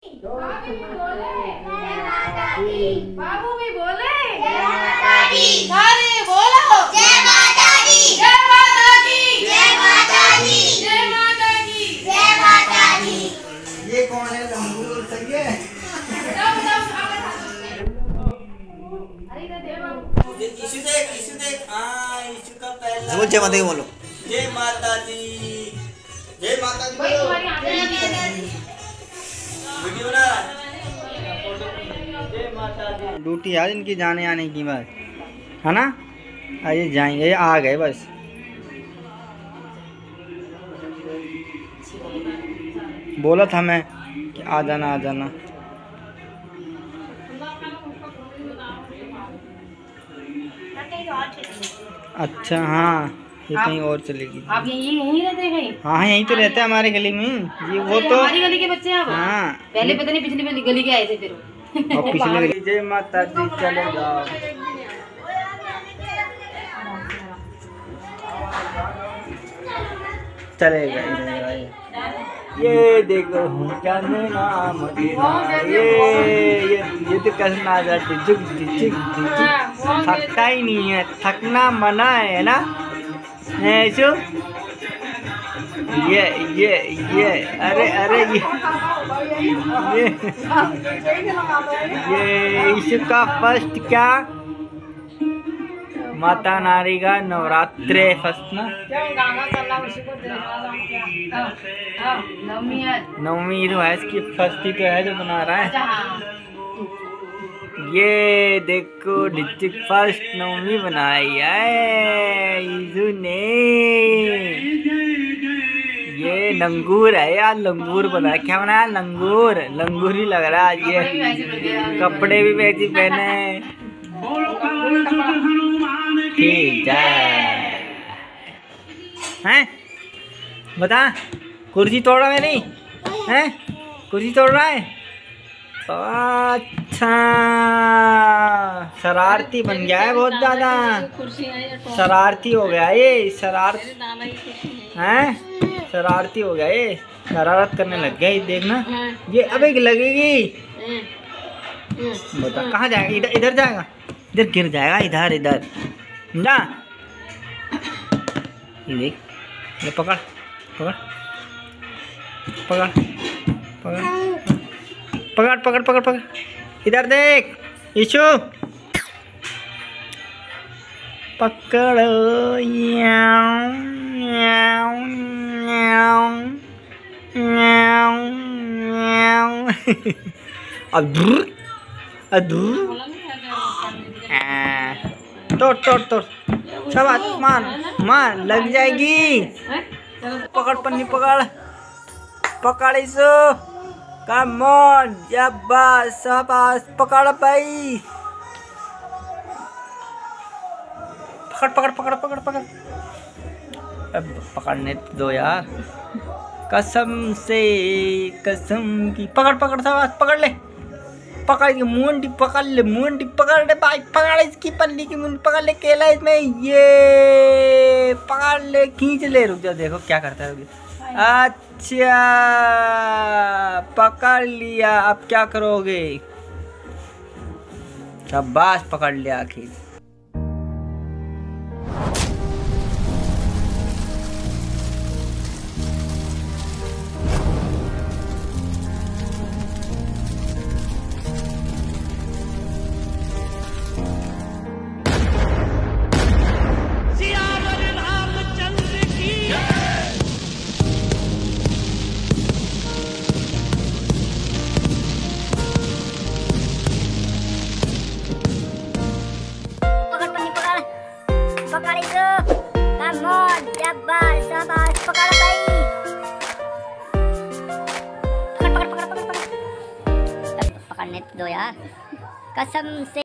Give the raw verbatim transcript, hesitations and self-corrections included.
बाबू भी बोले जय माता दी। सारे बोलो जय माता दी। जय माता दी। जय माता दी। जय माता दी। जय माता दी। ये कौन है? लंगूर सही है। इशू देख, इशू देख, हाँ इशू का पहला। बोल जय माता दी बोलो। जय माता दी। जय माता दी भाई बोलो। तुम्हारी आंखें नहीं है। वीडियो बना। जय माता दी। ड्यूटी आज इनकी जाने आने की बात है ना। आइए जाएंगे, आ गए बस। बोला था मैं कि आ जाना आ जाना। अच्छा हाँ, ये कहीं और चलेगी। आप यही यहीं रहते हैं कहीं? हाँ यहीं तो रहते हैं हमारे गली में। ये वो अरे तो हमारी गली के बच्चे हैं आप? हाँ। पहले पता नहीं पिछली गली के आए थे फिर। और पिछले गली। जय माता दी, चले जाओ। चले गए। ये देखो क्या नाम तेरा, ये ये ये तो कसना जाती जुग झिक थकता ही नहीं है, थकना मना है ना। ऐसो ये ये ये अरे अरे ये ये ये इसका फर्स्ट क्या माता नारी का नवरात्रे फर्स्ट ना। नवमी तो है इसकी, फर्स्ट ही तो है जो बना रहा है। ये देखो डिस्ट्रिक्ट फर्स्ट नवमी बनाई है ईजू ने। ये लंगूर है यार, लंगूर बनाया। क्या बनाया? लंगूर। लंगूर ही लग रहा है ये। कपड़े भी वैसे पहने ठीक है। हैं बता, कुर्सी तोड़ा मेरी हैं? कुर्सी तोड़ रहा है? अच्छा शरारती बन गया है, बहुत ज्यादा शरारती हो गया ये। शरारत हैं, शरारती हो गया ये, शरारत करने लग गया ये। देखना ये अबे लगेगी। बता कहाँ जाएगा? इधर इधर जाएगा, इधर गिर जाएगा। इधर इधर ना, ये देख, ये पकड़ पकड़ पकड़ पकड़ पकड़ पकड़ पकड़ पकड़। इधर देख ईशु, पकड़ो। याओ याओ याओ याओ याओ। अधूर अधूर तोड़ तोड़ तोड़ सब मार मार, लग जाएगी। पकड़ पन्नी, पकड़ पकड़ इसो। कम ऑन, शाबाश शाबाश, पकड़ भाई। पकड़ पकड़ पकड़ पकड़ पकड़। अब पकड़ने दो यार, कसम से कसम की। पकड़ पकड़ शाबाश, पकड़ ले। पकड़ के मुंडी पकड़ ले, मुंडी पकड़ ले भाई, पकड़ इसकी पन्नी की मुंडी पकड़ ले। केला इसमें ये पकड़ ले, खींच ले। रुक जा, देखो क्या करता है। अच्छा पकड़ लिया, अब क्या करोगे? शाबाश, पकड़ लिया आखिर। पकड़ने दो यार, कसम से।